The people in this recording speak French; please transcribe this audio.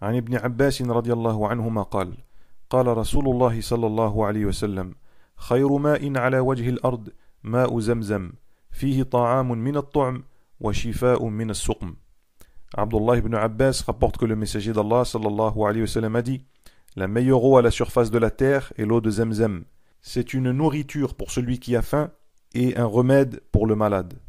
عن ابن عباس رضي الله عنهما قال قال رسول الله صلى الله عليه وسلم خير ماء على وجه الأرض ماء زمزم فيه طعام من الطعم وشفاء من السقم. Abdullah ibn Abbas rapporte que le messager d'Allah sallallahu alayhi wa sallam a dit la meilleure eau à la surface de la terre est l'eau de Zamzam. C'est une nourriture pour celui qui a faim et un remède pour le malade.